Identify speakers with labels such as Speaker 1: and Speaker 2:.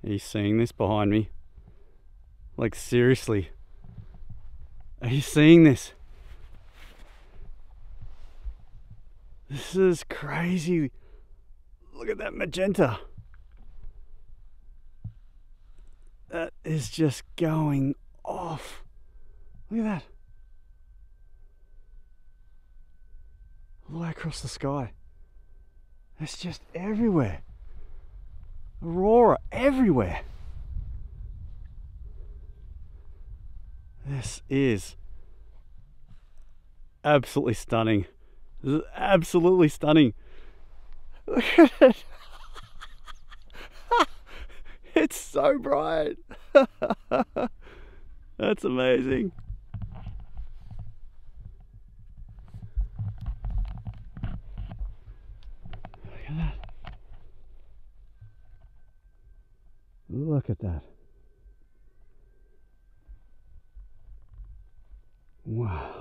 Speaker 1: Are you seeing this behind me? Like, seriously. Are you seeing this? This is crazy. Look at that magenta. That is just going off. Look at that. All the way across the sky. It's just everywhere. Aurora everywhere. This is absolutely stunning. This is absolutely stunning. Look at it. It's so bright. That's amazing. Look at that. Look at that. Wow.